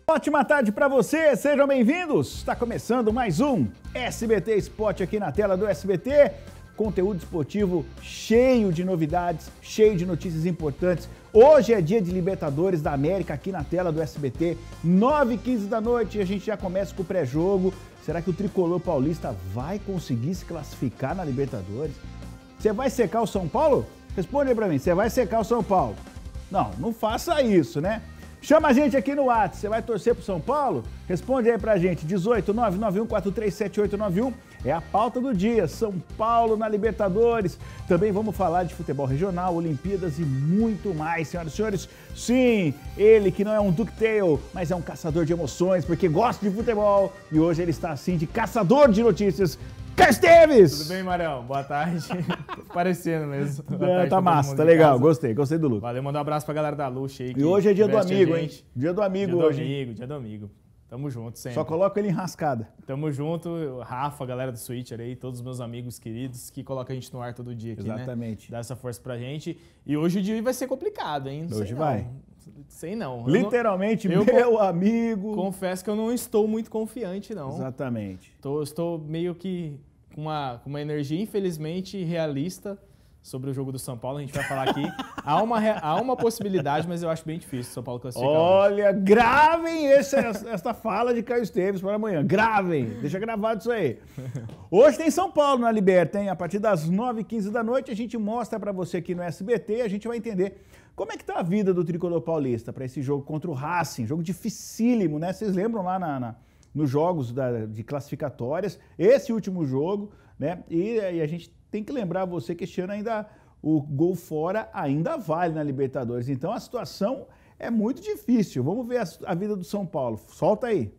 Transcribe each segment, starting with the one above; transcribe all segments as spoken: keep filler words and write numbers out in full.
Ótima tarde para você, sejam bem-vindos. Está começando mais um S B T Sport aqui na tela do S B T. Conteúdo esportivo cheio de novidades, cheio de notícias importantes. Hoje é dia de Libertadores da América aqui na tela do S B T, nove e quinze da noite, e a gente já começa com o pré-jogo. Será que o tricolor paulista vai conseguir se classificar na Libertadores? Você vai secar o São Paulo? Responde aí pra mim, você vai secar o São Paulo? Não, não faça isso, né? Chama a gente aqui no WhatsApp, você vai torcer pro São Paulo? Responde aí pra gente, dezoito nove nove um quatro três sete oito nove um, é a pauta do dia, São Paulo na Libertadores. Também vamos falar de futebol regional, Olimpíadas e muito mais, senhoras e senhores. Sim, ele que não é um ducktail, mas é um caçador de emoções, porque gosta de futebol, e hoje ele está assim de caçador de notícias. Caio Esteves! Tudo bem, Marião? Boa tarde. Parecendo mesmo. É, tá massa, tá legal, gostei, gostei do look. Valeu, mandar um abraço pra galera da Luxa aí. E hoje é dia do amigo, hein? Dia do amigo dia hoje. Dia do amigo, dia do amigo. Tamo junto sempre. Só coloca ele em rascada. Tamo junto, Rafa, galera do Switcher aí, todos os meus amigos queridos que colocam a gente no ar todo dia aqui, exatamente, né? Dá essa força pra gente. E hoje o dia vai ser complicado, hein? Não hoje sei vai. Não. Sei não. Literalmente, eu meu eu amigo. Confesso que eu não estou muito confiante, não. Exatamente. Tô, estou meio que com uma, com uma energia, infelizmente, realista sobre o jogo do São Paulo. A gente vai falar aqui. há, uma, há uma possibilidade, mas eu acho bem difícil o São Paulo classificar. Olha, hoje. Gravem esse, essa fala de Caio Esteves para amanhã. Gravem. Deixa gravado isso aí. Hoje tem São Paulo na Liberta, hein? A partir das nove e quinze da noite, a gente mostra para você aqui no S B T e a gente vai entender como é que tá a vida do tricolor paulista para esse jogo contra o Racing. Jogo dificílimo, né? Vocês lembram lá na... na nos jogos da, de classificatórias, esse último jogo, né? E, e a gente tem que lembrar você que este ano ainda o gol fora ainda vale na Libertadores. Então a situação é muito difícil. Vamos ver a, a vida do São Paulo. Solta aí.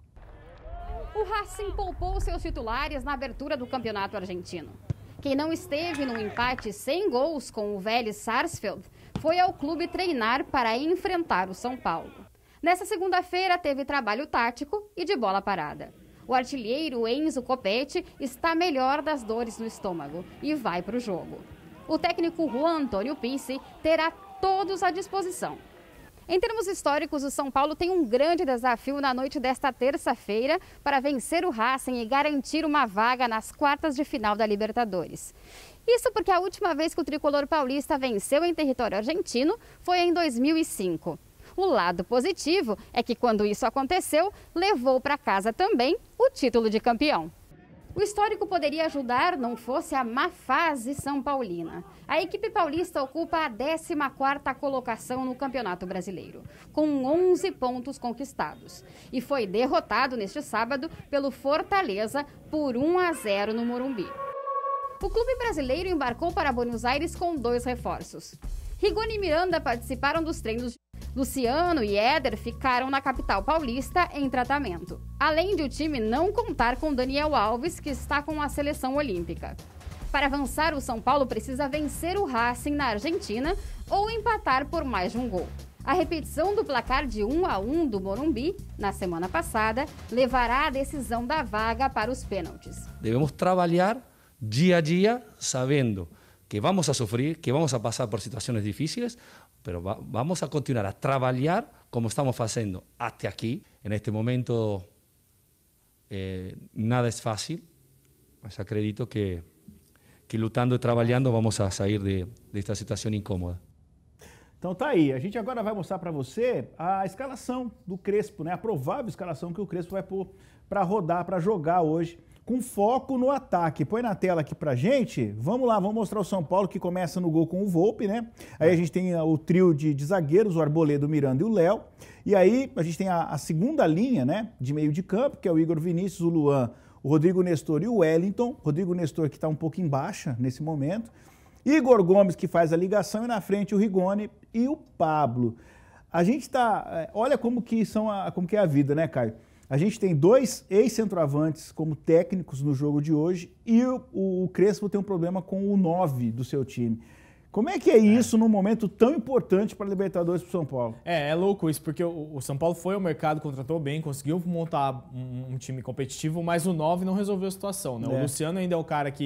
O Racing poupou seus titulares na abertura do campeonato argentino. Quem não esteve no empate sem gols com o Vélez Sarsfield foi ao clube treinar para enfrentar o São Paulo. Nessa segunda-feira, teve trabalho tático e de bola parada. O artilheiro Enzo Copete está melhor das dores no estômago e vai para o jogo. O técnico Juan Antônio Pizzi terá todos à disposição. Em termos históricos, o São Paulo tem um grande desafio na noite desta terça-feira para vencer o Racing e garantir uma vaga nas quartas de final da Libertadores. Isso porque a última vez que o tricolor paulista venceu em território argentino foi em dois mil e cinco. O lado positivo é que, quando isso aconteceu, levou para casa também o título de campeão. O histórico poderia ajudar não fosse a má fase são paulina. A equipe paulista ocupa a décima quarta colocação no Campeonato Brasileiro, com onze pontos conquistados. E foi derrotado neste sábado pelo Fortaleza por um a zero no Morumbi. O clube brasileiro embarcou para Buenos Aires com dois reforços. Rigoni e Miranda participaram dos treinos. Luciano e Éder ficaram na capital paulista em tratamento, além de o time não contar com Daniel Alves, que está com a seleção olímpica. Para avançar, o São Paulo precisa vencer o Racing na Argentina ou empatar por mais de um gol. A repetição do placar de um a um do Morumbi, na semana passada, levará a decisão da vaga para os pênaltis. Devemos trabalhar dia a dia, sabendo que vamos a sofrer, que vamos a passar por situações difíceis, pero va, vamos a continuar a trabalhar como estamos fazendo até aqui. En este momento eh, nada es fácil, mas acredito que, que lutando e trabalhando vamos a sair de, de esta situação incômoda. Então tá aí, a gente agora vai mostrar para você a escalação do Crespo, né? A provável escalação que o Crespo vai pôr para rodar, para jogar hoje, com foco no ataque. Põe na tela aqui pra gente. Vamos lá, vamos mostrar o São Paulo, que começa no gol com o Volpi, né? Aí a gente tem o trio de, de zagueiros, o Arboleda, o Miranda e o Léo. E aí a gente tem a, a segunda linha, né, de meio de campo, que é o Igor Vinícius, o Luan, o Rodrigo Nestor e o Wellington. Rodrigo Nestor que está um pouco em baixa nesse momento. Igor Gomes, que faz a ligação, e na frente o Rigoni e o Pablo. A gente tá... Olha como que, são a, como que é a vida, né, Caio? A gente tem dois ex-centroavantes como técnicos no jogo de hoje e o, o Crespo tem um problema com o nove do seu time. Como é que é isso é. num momento tão importante para a Libertadores para o São Paulo? É, é louco isso, porque o, o São Paulo foi ao mercado, contratou bem, conseguiu montar um, um time competitivo, mas o nove não resolveu a situação, né? É. O Luciano ainda é o cara que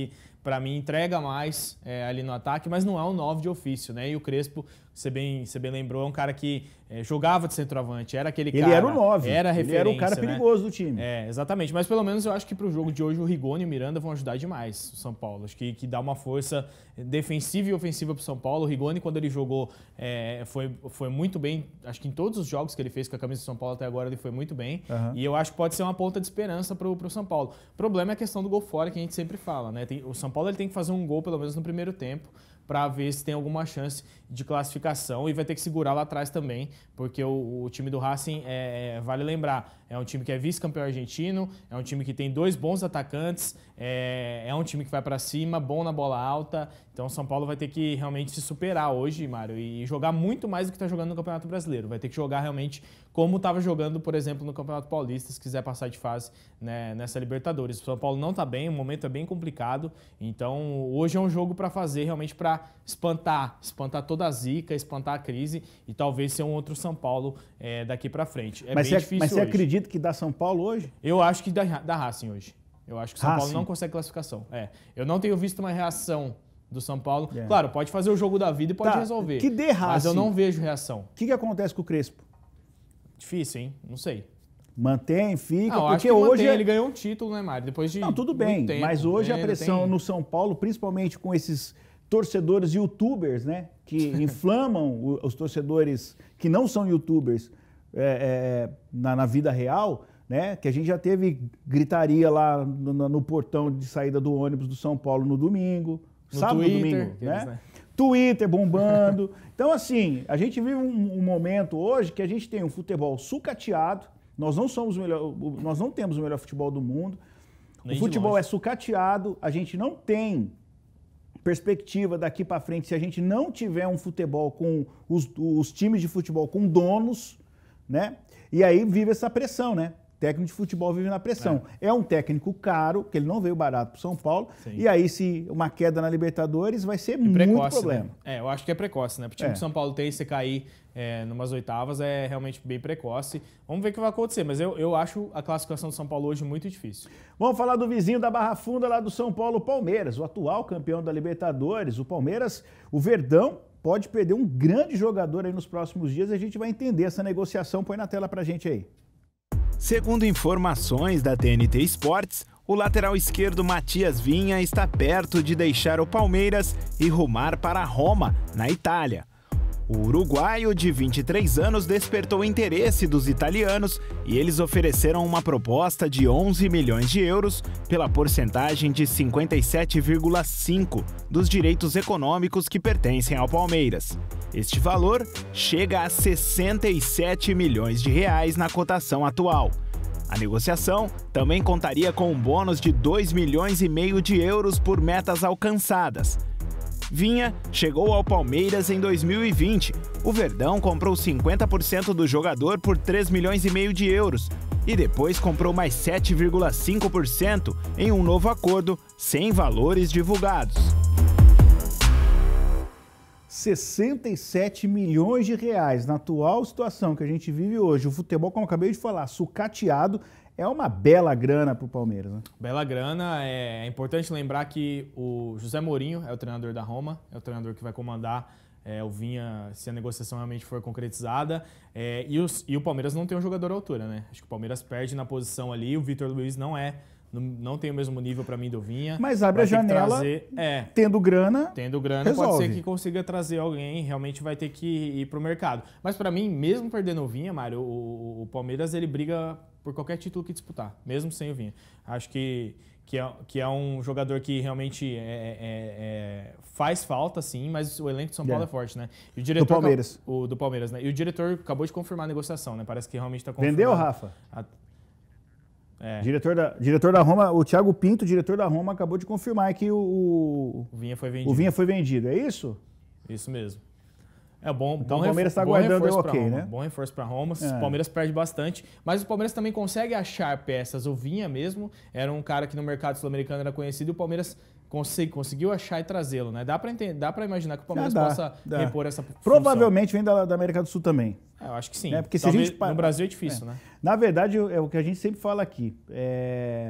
para mim, entrega mais é, ali no ataque, mas não é um nove de ofício, né? E o Crespo, você bem, você bem lembrou, é um cara que é, jogava de centroavante, era aquele ele cara... Ele era o nove, era ele era o cara né? perigoso do time. É, exatamente, mas pelo menos eu acho que pro jogo de hoje o Rigoni e o Miranda vão ajudar demais o São Paulo. Acho que, que dá uma força defensiva e ofensiva pro São Paulo. O Rigoni, quando ele jogou, é, foi, foi muito bem, acho que em todos os jogos que ele fez com a camisa do São Paulo até agora ele foi muito bem. Uhum. E eu acho que pode ser uma ponta de esperança pro, pro São Paulo. O problema é a questão do gol fora, que a gente sempre fala, né? Tem, o São Paulo ele tem que fazer um gol pelo menos no primeiro tempo, para ver se tem alguma chance de classificação, e vai ter que segurar lá atrás também, porque o, o time do Racing, é, vale lembrar, é um time que é vice-campeão argentino, é um time que tem dois bons atacantes, é, é um time que vai para cima, bom na bola alta, então o São Paulo vai ter que realmente se superar hoje, Mário, e jogar muito mais do que está jogando no Campeonato Brasileiro, vai ter que jogar realmente como estava jogando, por exemplo, no Campeonato Paulista, se quiser passar de fase, né, nessa Libertadores. O São Paulo não está bem, o momento é bem complicado, então hoje é um jogo para fazer realmente para espantar, espantar toda a zica, espantar a crise e talvez ser um outro São Paulo é, daqui para frente. É mas bem você, difícil Mas você hoje. acredita que dá São Paulo hoje? Eu acho que dá, dá Racing hoje. Eu acho que o São Racing. Paulo não consegue classificação. É. Eu não tenho visto uma reação do São Paulo. É. Claro, pode fazer o jogo da vida e pode tá, resolver. Que dê Racing. Mas eu não vejo reação. O que, que acontece com o Crespo? Difícil, hein? Não sei. Mantém, fica, não, porque acho que hoje... mantém, ele ganhou um título, né, Mário? Depois de Não, tudo bem, tempo, mas hoje a pressão tem... no São Paulo, principalmente com esses torcedores youtubers, né, que inflamam os torcedores que não são youtubers é, é, na, na vida real, né, que a gente já teve gritaria lá no, no portão de saída do ônibus do São Paulo no domingo, no sábado Twitter, domingo, eles, né? né? Twitter bombando. Então, assim, a gente vive um, um momento hoje que a gente tem um futebol sucateado. Nós não somos o melhor, nós não temos o melhor futebol do mundo. Nem o futebol é sucateado. A gente não tem perspectiva daqui para frente se a gente não tiver um futebol com os, os times de futebol com donos, né? E aí vive essa pressão, né? Técnico de futebol vive na pressão. É, é um técnico caro, que ele não veio barato para São Paulo. Sim. E aí, se uma queda na Libertadores, vai ser muito precoce, problema. Né? É, eu acho que é precoce, né? Para o time é. de São Paulo ter e você cair é, numas oitavas é realmente bem precoce. Vamos ver o que vai acontecer, mas eu, eu acho a classificação do São Paulo hoje muito difícil. Vamos falar do vizinho da Barra Funda lá do São Paulo, Palmeiras, o atual campeão da Libertadores. O Palmeiras, o Verdão, pode perder um grande jogador aí nos próximos dias. A gente vai entender essa negociação. Põe na tela pra gente aí. Segundo informações da T N T Sports, o lateral esquerdo Matias Vinha está perto de deixar o Palmeiras e rumar para Roma, na Itália. O uruguaio de vinte e três anos despertou o interesse dos italianos e eles ofereceram uma proposta de onze milhões de euros pela porcentagem de cinquenta e sete vírgula cinco por cento dos direitos econômicos que pertencem ao Palmeiras. Este valor chega a sessenta e sete milhões de reais na cotação atual. A negociação também contaria com um bônus de dois milhões e meio de euros por metas alcançadas. Vinha chegou ao Palmeiras em dois mil e vinte. O Verdão comprou cinquenta por cento do jogador por três milhões e meio de euros e depois comprou mais sete vírgula cinco por cento em um novo acordo sem valores divulgados. sessenta e sete milhões de reais na atual situação que a gente vive hoje. O futebol, como eu acabei de falar, sucateado, é uma bela grana para o Palmeiras, né? Bela grana. É, é importante lembrar que o José Mourinho é o treinador da Roma, é o treinador que vai comandar é, o Vinha se a negociação realmente for concretizada. É, e, os, e o Palmeiras não tem um jogador à altura, né? Acho que o Palmeiras perde na posição ali. O Vitor Luiz não é, não, não tem o mesmo nível para mim do Vinha. Mas abre a janela, trazer, é, tendo grana, Tendo grana, resolve. Pode ser que consiga trazer alguém, realmente vai ter que ir para o mercado. Mas para mim, mesmo perdendo o Vinha, Mário, o, o Palmeiras ele briga por qualquer título que disputar, mesmo sem o Vinha. Acho que, que, é, que é um jogador que realmente é, é, é, faz falta, sim, mas o elenco de São Paulo é, é forte, né? E o diretor, do Palmeiras. O, do Palmeiras, né? E o diretor acabou de confirmar a negociação, né? Parece que realmente está confirmado. Vendeu, Rafa? A, é. Diretor da, diretor da Roma, o Thiago Pinto, diretor da Roma, acabou de confirmar que o, o Vinha foi vendido. O Vinha foi vendido, é isso? Isso mesmo. É bom. Então bom o Palmeiras está aguardando o ok, Roma, né? Bom reforço para Roma. É. O Palmeiras perde bastante, mas o Palmeiras também consegue achar peças. O Vinha mesmo era um cara que no mercado sul-americano era conhecido e o Palmeiras consegui, conseguiu achar e trazê-lo, né? Dá para entender, dá para imaginar que o Palmeiras ah, dá, possa dá. repor essa função. Provavelmente vem da, da América do Sul também. É, eu acho que sim. É, porque se Talvez, a gente... No Brasil é difícil, é. né? Na verdade, é o que a gente sempre fala aqui. É...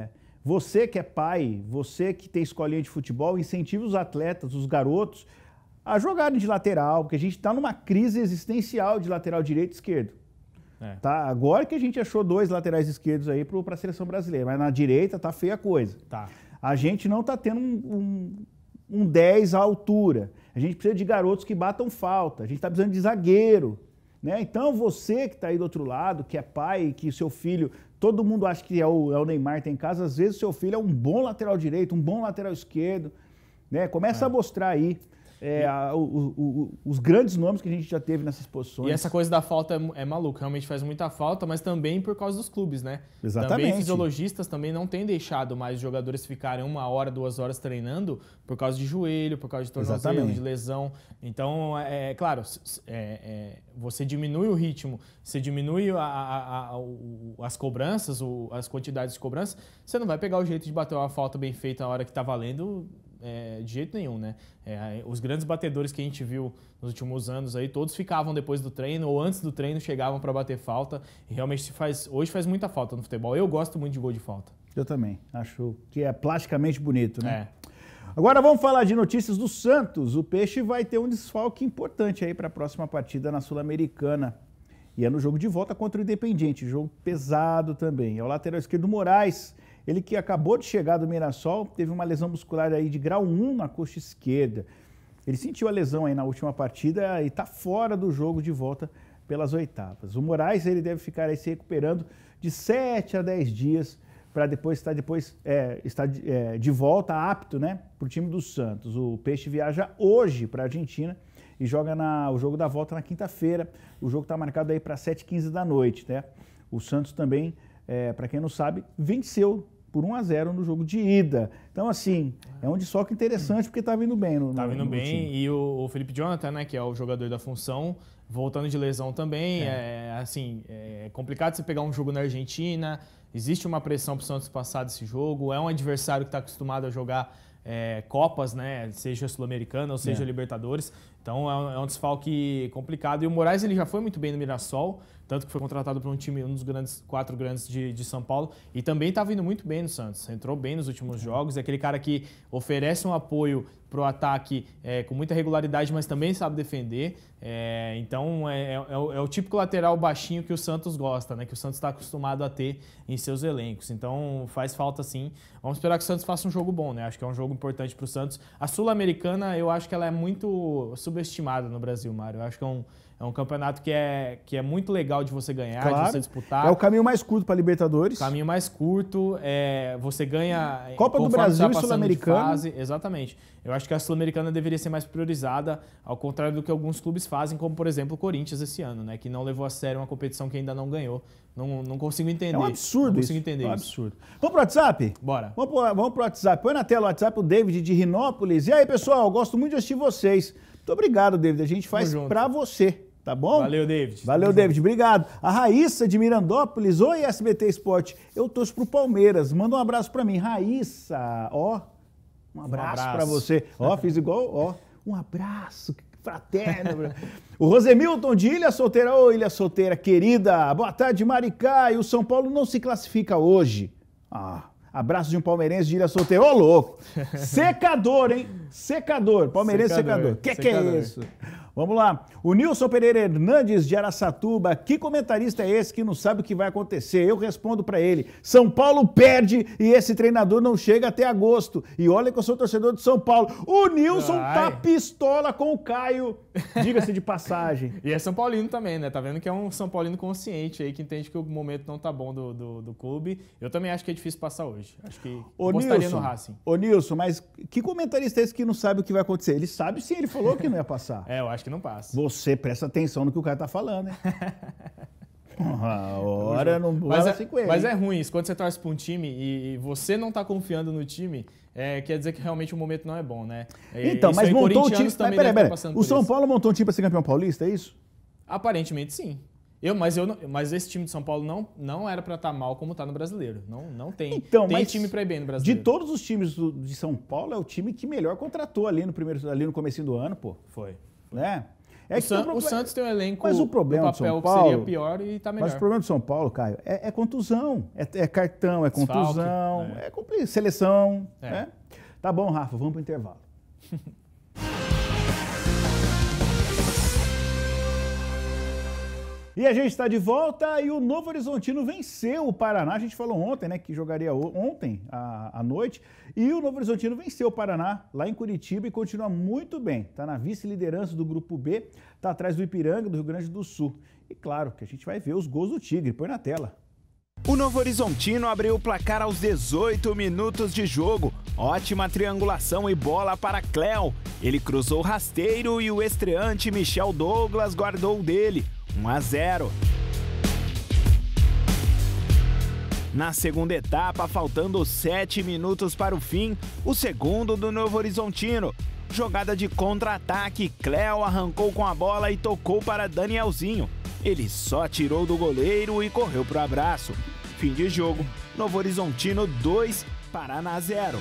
Você que é pai, você que tem escolinha de futebol, incentive os atletas, os garotos, a jogarem de lateral, porque a gente está numa crise existencial de lateral direito e esquerdo. É. Tá? Agora que a gente achou dois laterais esquerdos aí para a seleção brasileira, mas na direita tá feia a coisa. Tá. A gente não tá tendo um, um, um dez à altura. A gente precisa de garotos que batam falta. A gente tá precisando de zagueiro. Né? Então você que está aí do outro lado, que é pai, que o seu filho, todo mundo acha que é o, é o Neymar tem em casa, às vezes o seu filho é um bom lateral direito, um bom lateral esquerdo. Né? Começa é. a mostrar aí. É, a, o, o, o, os grandes nomes que a gente já teve nessas posições. E essa coisa da falta é, é maluco, realmente faz muita falta, mas também por causa dos clubes, né? Exatamente. Também fisiologistas também não têm deixado mais os jogadores ficarem uma hora, duas horas treinando por causa de joelho, por causa de tornozelo, Exatamente. de lesão. Então, é, é claro, é, é, você diminui o ritmo, você diminui a, a, a, o, as cobranças, o, as quantidades de cobrança, você não vai pegar o jeito de bater uma falta bem feita na hora que tá valendo. É, de jeito nenhum, né? É, os grandes batedores que a gente viu nos últimos anos aí, todos ficavam depois do treino ou antes do treino, chegavam para bater falta. E realmente se faz, hoje faz muita falta no futebol. Eu gosto muito de gol de falta. Eu também. Acho que é plasticamente bonito, né? É. Agora vamos falar de notícias do Santos. O Peixe vai ter um desfalque importante aí para a próxima partida na Sul-Americana. E é no jogo de volta contra o Independiente. Jogo pesado também. É o lateral esquerdo Moraes. Ele que acabou de chegar do Mirassol, teve uma lesão muscular aí de grau um na coxa esquerda. Ele sentiu a lesão aí na última partida e está fora do jogo de volta pelas oitavas. O Moraes ele deve ficar aí se recuperando de sete a dez dias para depois estar, depois, é, estar é, de volta apto, né, para o time do Santos. O Peixe viaja hoje para a Argentina e joga na, o jogo da volta na quinta-feira. O jogo está marcado aí para sete e quinze da noite. Né? O Santos também, é, para quem não sabe, venceu por um a zero no jogo de ida. Então, assim, é um desfalque interessante porque tá vindo bem no, no Tá vindo no bem time. E o, o Felipe Jonathan, né, que é o jogador da função, voltando de lesão também. É, é assim, é complicado você pegar um jogo na Argentina, existe uma pressão pro Santos passar desse jogo, é um adversário que está acostumado a jogar é, Copas, né, seja Sul-Americana ou seja é. Libertadores. Então, é um, é um desfalque complicado. E o Moraes, ele já foi muito bem no Mirassol, tanto que foi contratado para um time, um dos grandes, quatro grandes de, de São Paulo, e também está vindo muito bem no Santos. Entrou bem nos últimos jogos, é aquele cara que oferece um apoio para o ataque é, com muita regularidade, mas também sabe defender. É, então, é, é, é, o, é o típico lateral baixinho que o Santos gosta, né? Que o Santos está acostumado a ter em seus elencos. Então, faz falta sim. Vamos esperar que o Santos faça um jogo bom, né? Acho que é um jogo importante para o Santos. A Sul-Americana, eu acho que ela é muito subestimada no Brasil, Mário. Eu acho que é um... É um campeonato que é, que é muito legal de você ganhar, claro, de você disputar. É o caminho mais curto para Libertadores. Caminho mais curto, é, você ganha... Copa do Brasil e Sul-Americana. Exatamente. Eu acho que a Sul-Americana deveria ser mais priorizada, ao contrário do que alguns clubes fazem, como, por exemplo, o Corinthians esse ano, né? Que não levou a sério uma competição que ainda não ganhou. Não, não consigo entender. É um absurdo não isso. Consigo entender é um isso. absurdo. Vamos pro WhatsApp? Bora. Vamos pro, vamos pro WhatsApp. Põe na tela o WhatsApp, o David de Rinópolis. E aí, pessoal, gosto muito de assistir vocês. Muito obrigado, David. A gente faz pra você. Tá bom? Valeu, David. Valeu, David. Junto. Obrigado. A Raíssa de Mirandópolis. Oi, S B T Esporte. Eu torço pro Palmeiras. Manda um abraço pra mim. Raíssa, ó. Um abraço, um abraço. pra você. Ó, fiz igual, ó. Um abraço fraterno. O Rosemilton de Ilha Solteira. Ô, Ilha Solteira, querida. Boa tarde, Maricá. E o São Paulo não se classifica hoje. Ah, abraço de um palmeirense de Ilha Solteira. Ô, louco. Secador, hein? Secador. Palmeirense secador. O que, que é isso? Vamos lá. O Nilson Pereira Hernandes de Araçatuba. Que comentarista é esse que não sabe o que vai acontecer? Eu respondo para ele. São Paulo perde e esse treinador não chega até agosto. E olha que eu sou torcedor de São Paulo. O Nilson Ai. tá pistola com o Caio. Diga-se de passagem. E é São Paulino também, né? Tá vendo que é um São Paulino consciente aí, que entende que o momento não tá bom do, do, do clube. Eu também acho que é difícil passar hoje. Acho que ô, gostaria Nilson, no Racing. Ô Nilson, mas que comentarista é esse que não sabe o que vai acontecer? Ele sabe sim, ele falou que não ia passar. É, eu acho que não passa. Você presta atenção no que o cara tá falando, hein? A hora não mas é, assim com ele. Mas é ruim isso. Quando você torce pra um time e você não tá confiando no time, é, quer dizer que realmente o momento não é bom, né? Então, isso mas aí, montou o time... Mas peraí, peraí. O São isso. Paulo montou um time pra ser campeão paulista, é isso? Aparentemente, sim. Eu, mas, eu não, mas esse time de São Paulo não, não era pra estar mal como tá no Brasileiro. Não, não tem, então, tem mas time pra ir bem no Brasileiro. De todos os times do, de São Paulo, é o time que melhor contratou ali no, primeiro, ali no comecinho do ano, pô. Foi. Né? É o, que San, tem um o Santos tem um elenco mas o problema no do papel São que Paulo, seria pior e tá melhor. Mas o problema do São Paulo, Caio, é, é contusão. É, é cartão, é contusão, Desfalque, é, é compli- seleção. É. Né? Tá bom, Rafa, vamos pro intervalo. E a gente está de volta e o Novo Horizontino venceu o Paraná. A gente falou ontem, né, que jogaria ontem à, à noite. E o Novo Horizontino venceu o Paraná lá em Curitiba e continua muito bem. Está na vice-liderança do Grupo B, está atrás do Ipiranga, do Rio Grande do Sul. E claro que a gente vai ver os gols do Tigre. Põe na tela. O Novo Horizontino abriu o placar aos dezoito minutos de jogo. Ótima triangulação e bola para Cléo. Ele cruzou rasteiro e o estreante Michel Douglas guardou dele. um a zero. Na segunda etapa, faltando sete minutos para o fim, o segundo do Novo Horizontino. Jogada de contra-ataque, Cléo arrancou com a bola e tocou para Danielzinho. Ele só tirou do goleiro e correu para o abraço. Fim de jogo, Novo Horizontino dois, Paraná zero.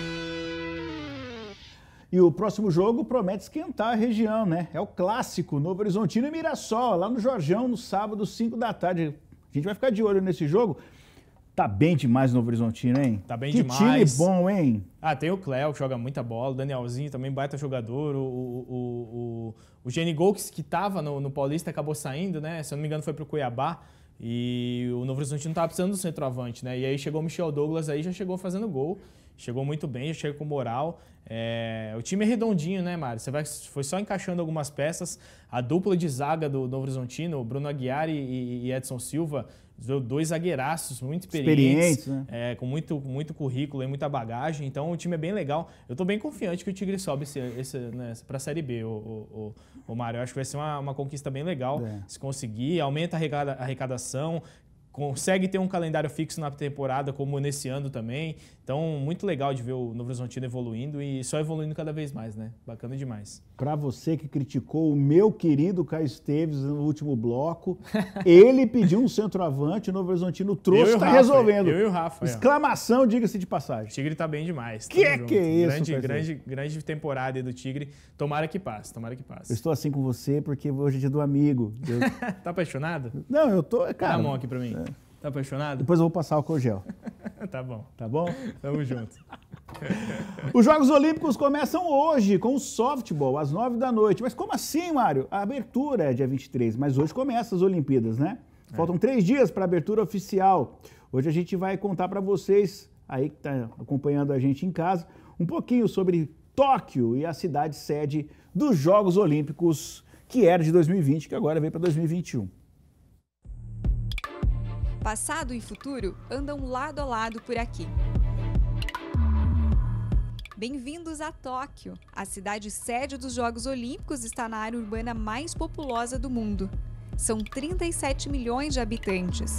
E o próximo jogo promete esquentar a região, né? É o clássico Novo Horizontino e Mirassol, lá no Jorjão, no sábado, cinco da tarde. A gente vai ficar de olho nesse jogo. Tá bem demais o Novo Horizontino, hein? Tá bem que demais. Que time bom, hein? Ah, tem o Cléo, que joga muita bola, o Danielzinho também, baita jogador, o, o, o, o Jenny Golks, que tava no, no Paulista, acabou saindo, né? Se eu não me engano, foi pro Cuiabá. E o Novo Horizontino tava precisando do centroavante, né? E aí chegou o Michel Douglas, aí já chegou fazendo gol. Chegou muito bem, já chega com moral. É, o time é redondinho, né, Mário? Você vai, foi só encaixando algumas peças. A dupla de zaga do Novo Horizontino, o Bruno Aguiar e, e Edson Silva, dois zagueiraços muito experientes, experientes né? é, com muito, muito currículo e muita bagagem. Então o time é bem legal. Eu tô bem confiante que o Tigre sobe esse, esse, né, para a Série B, o, o, o, o Mário. Eu acho que vai ser uma, uma conquista bem legal. É. Se conseguir, aumenta a arrecadação. Consegue ter um calendário fixo na temporada, como nesse ano também. Então, muito legal de ver o Novo Horizontino evoluindo e só evoluindo cada vez mais, né? Bacana demais. Para você que criticou o meu querido Caio Esteves no último bloco, ele pediu um centroavante, o Novo Horizontino trouxe, está resolvendo. Eu e o Rafa. Exclamação, diga-se de passagem. O Tigre tá bem demais. Que é que é isso, grande, grande, grande temporada aí do Tigre. Tomara que passe, tomara que passe. Eu estou assim com você porque hoje é dia do amigo. Eu... Tá apaixonado? Não, eu tô... Cara, dá a mão aqui para mim. É. Tá apaixonado? Depois eu vou passar álcool gel. Tá bom. Tá bom? Tamo junto. Os Jogos Olímpicos começam hoje com o softball, às nove da noite. Mas como assim, Mário? A abertura é dia vinte e três, mas hoje começam as Olimpíadas, né? É. Faltam três dias para a abertura oficial. Hoje a gente vai contar para vocês, aí que tá acompanhando a gente em casa, um pouquinho sobre Tóquio e a cidade sede dos Jogos Olímpicos, que era de dois mil e vinte, que agora veio para dois mil e vinte e um. Passado e futuro andam lado a lado por aqui. Bem-vindos a Tóquio. A cidade sede dos Jogos Olímpicos está na área urbana mais populosa do mundo. São trinta e sete milhões de habitantes.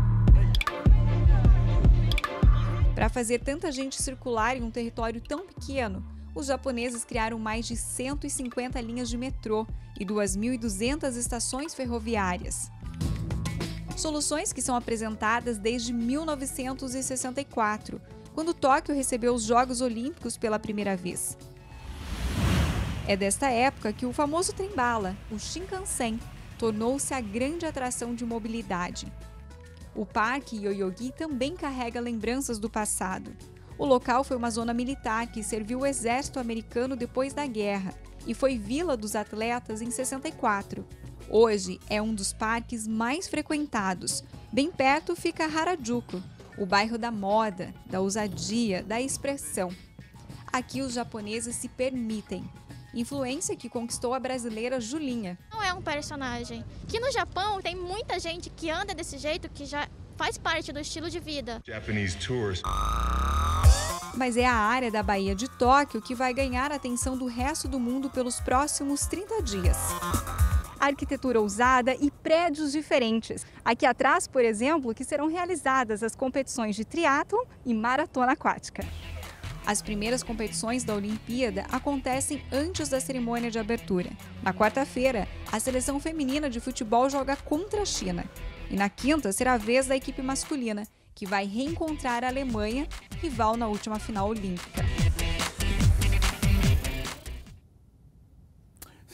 Para fazer tanta gente circular em um território tão pequeno, os japoneses criaram mais de cento e cinquenta linhas de metrô e duas mil e duzentas estações ferroviárias. Soluções que são apresentadas desde mil novecentos e sessenta e quatro, quando Tóquio recebeu os Jogos Olímpicos pela primeira vez. É desta época que o famoso trem-bala, o Shinkansen, tornou-se a grande atração de mobilidade. O Parque Yoyogi também carrega lembranças do passado. O local foi uma zona militar que serviu o exército americano depois da guerra e foi vila dos atletas em sessenta e quatro. Hoje é um dos parques mais frequentados. Bem perto fica Harajuku, o bairro da moda, da ousadia, da expressão. Aqui os japoneses se permitem. Influência que conquistou a brasileira Julinha. Não é um personagem. Que no Japão tem muita gente que anda desse jeito, que já faz parte do estilo de vida. Japanese tours. Mas é a área da Baía de Tóquio que vai ganhar a atenção do resto do mundo pelos próximos trinta dias. Arquitetura ousada e prédios diferentes. Aqui atrás, por exemplo, que serão realizadas as competições de triatlon e maratona aquática. As primeiras competições da Olimpíada acontecem antes da cerimônia de abertura. Na quarta-feira, a seleção feminina de futebol joga contra a China. E na quinta será a vez da equipe masculina, que vai reencontrar a Alemanha, rival na última final olímpica.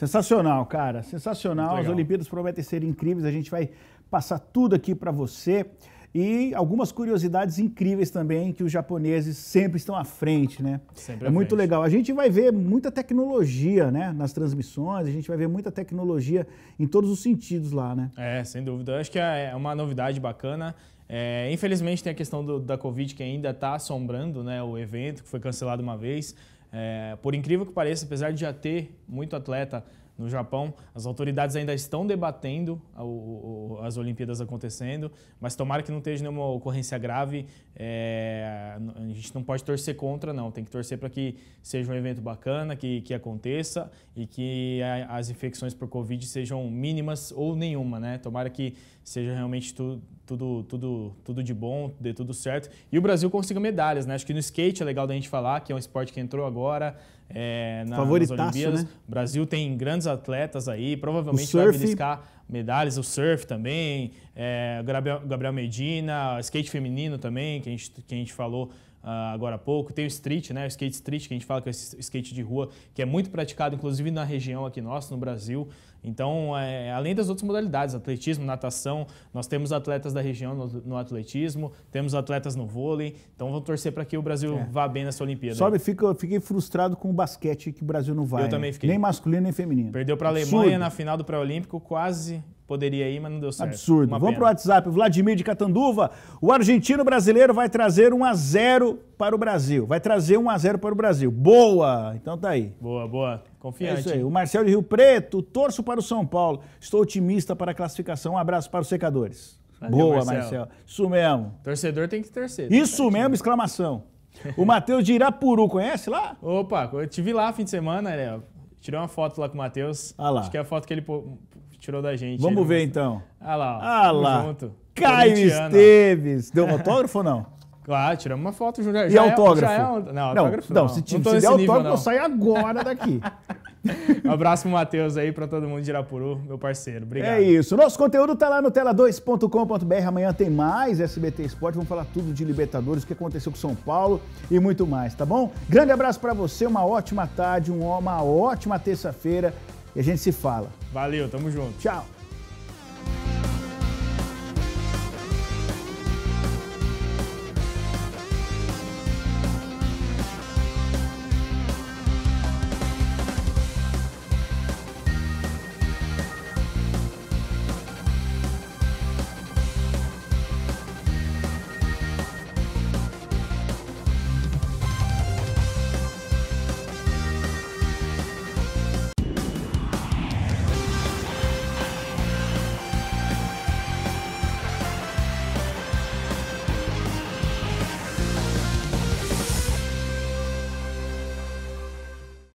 Sensacional, cara. Sensacional. As Olimpíadas prometem ser incríveis. A gente vai passar tudo aqui para você. E algumas curiosidades incríveis também, que os japoneses sempre estão à frente, né? Sempre é à muito frente. legal. A gente vai ver muita tecnologia, né? Nas transmissões, a gente vai ver muita tecnologia em todos os sentidos lá, né? É, sem dúvida. Eu acho que é uma novidade bacana. É, infelizmente tem a questão do, da Covid que ainda está assombrando, né, o evento, que foi cancelado uma vez. É, por incrível que pareça, apesar de já ter muito atleta no Japão, as autoridades ainda estão debatendo o, o, as Olimpíadas acontecendo, mas tomara que não esteja nenhuma ocorrência grave. É, a gente não pode torcer contra, não. Tem que torcer para que seja um evento bacana, que, que aconteça e que a, as infecções por Covid sejam mínimas ou nenhuma, né? Tomara que seja realmente tu, tudo, tudo, tudo de bom, dê tudo certo. E o Brasil consiga medalhas, né? Acho que no skate é legal da gente falar, que é um esporte que entrou agora é, na, nas Olimpíadas. Né? O Brasil tem grandes atletas aí, provavelmente vai beliscar medalhas, o surf também, é, o Gabriel, Gabriel Medina, skate feminino também, que a gente, que a gente falou uh, agora há pouco. Tem o street, né? O skate street, que a gente fala que é o skate de rua, que é muito praticado, inclusive na região aqui nossa, no Brasil. Então, é, além das outras modalidades, atletismo, natação, nós temos atletas da região no, no atletismo, temos atletas no vôlei, então vamos torcer para que o Brasil é. vá bem nessa Olimpíada. Só fico, fiquei frustrado com o basquete que o Brasil não vai. Eu também fiquei. Nem masculino, nem feminino. Perdeu para a Alemanha na final do pré-olímpico, quase poderia ir, mas não deu certo. Absurdo. Uma Vamos pena. para o WhatsApp. Vladimir de Catanduva. O argentino brasileiro vai trazer um a zero para o Brasil. Vai trazer um a zero para o Brasil. Boa! Então tá aí. Boa, boa. Confiante. É isso aí. O Marcel de Rio Preto. Torço para o São Paulo. Estou otimista para a classificação. Um abraço para os secadores. Valeu, Boa, Marcel. Marcel. Isso mesmo. Torcedor tem que torcer. Isso mesmo, exclamação. O Matheus de Irapuru, conhece lá? Opa, eu estive lá fim de semana, né? Tirei uma foto lá com o Matheus. Ah lá. Acho que é a foto que ele pô, tirou da gente. Vamos ele ver mostra. então. Ah lá, ó. Ah lá. Junto. Caio Esteves. Deu um autógrafo ou não? Claro, tiramos uma foto. Já, E já autógrafo? É, já é, não, não, autógrafo não. não. Se, não se, tô se nesse der nível, autógrafo, não. eu saio agora daqui. Um abraço pro Matheus aí, pra todo mundo de Irapuru, meu parceiro. Obrigado. É isso. Nosso conteúdo tá lá no tela dois ponto com ponto br. Amanhã tem mais S B T Esporte. Vamos falar tudo de Libertadores, o que aconteceu com São Paulo e muito mais, tá bom? Grande abraço pra você, uma ótima tarde, uma ótima terça-feira e a gente se fala. Valeu, tamo junto. Tchau.